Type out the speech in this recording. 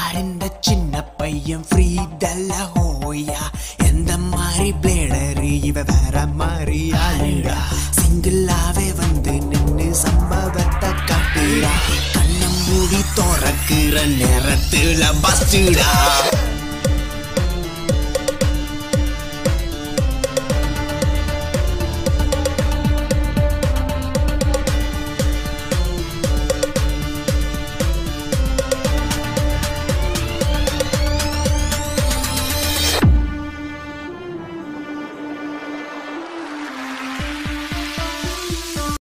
யாருந்த சின்ன பையன் ஃப்ரீடல்ல ஹோயா எந்த மாதிரி பிளேடரு இவ வேற மாதிரி ஆளுடா சிங்கிளாவே வந்து நின்னு சம்பவத்தை காட்டுடா கண்ணம் மூடி திறக்கிற நேரத்துல பஸ்டுடா